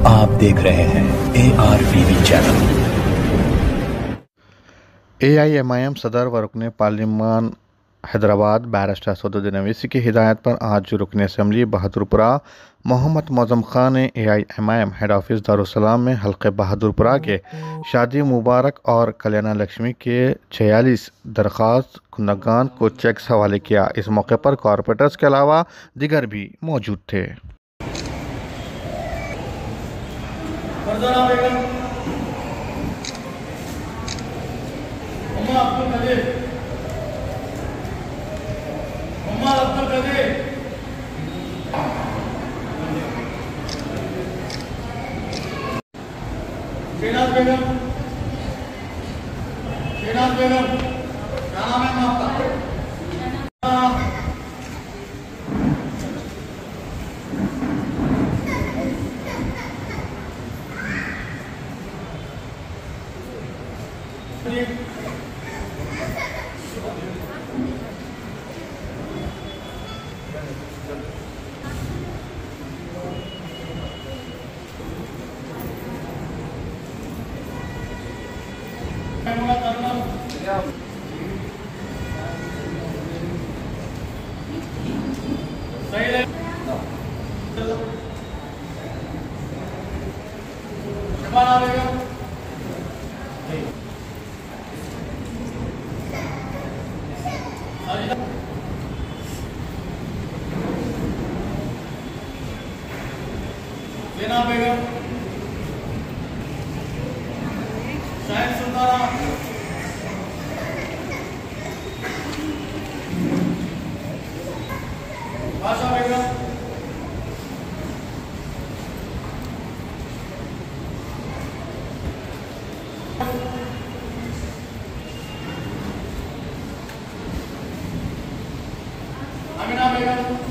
आप देख रहे हैं ARTV चैनल। AIMIM सदर व रुकन पार्लिमान हैदराबाद बैरिस्टर सदुद्दीन अवैसी की हिदायत पर आज रुकन असम्बली बहादुरपुरा मोहम्मद मौज़म खान ने AIMIM हेड ऑफिस दारुस्सलाम में हल्के बहादुरपुरा के शादी मुबारक और कल्याण लक्ष्मी के 46 दरख्वास्त कुंदगान को चेक्स हवाले किया। इस मौके पर कॉरपोरेटर्स के अलावा दिगर भी मौजूद थे। शेनाज बेगम, शेनाज बेगम, क्या नाम है आपका? लेना बेगम, शाहिद सुल्ताना, आशा बेगम, अमीना बेगम,